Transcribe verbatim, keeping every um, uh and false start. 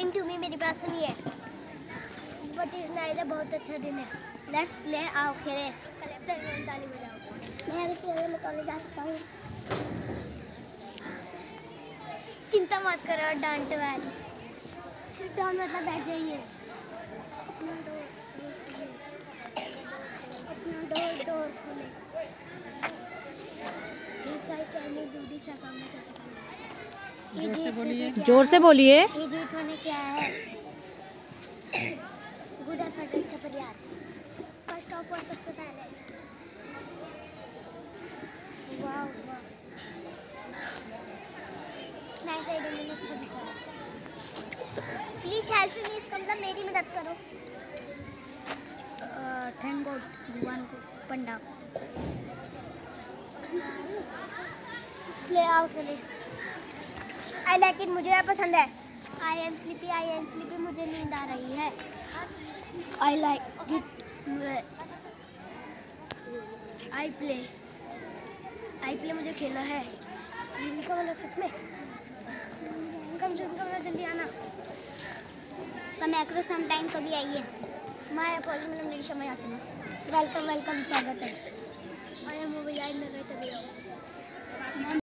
According to me मेरे पास तो नहीं है, बट इस नाइट है बहुत अच्छा दिन है। लेट्स प्ले, आओ खेले। ताली बजाओ। मैं अभी मैं कॉलेज जा सकता हूँ। चिंता मत करो, डांट वाली सिट डाउन मतलब बैठ जाइए। अपना डोर अपना डोर डोर खोले। जोर से बोलिए, जोर से बोलिए। ये जीत होने क्या है? गुड एफर्ट, अच्छा प्रयास। फर्स्ट ऑफ ऑल सबसे पहले वाह वाह नाइस आइडिया, मैंने अच्छा दिखाया। प्लीज हेल्प मी, इसका मतलब मेरी मदद करो। थैंक गॉड भगवान को पंडा प्ले आउट चले। आई लाइक इट, मुझे पसंद है। I am sleepy, I am sleepy, मुझे नींद आ रही है। I like it, I play, I play, मुझे खेला है। का मतलब सच में कम से कम जल्दी आना। कम एक्रो सम टाइम कभी आइए। मैं अपोजी मतलब मेरी समय आ चुना। वेलकम वेलकम, स्वागत है। आई एम मोबाइल में तभी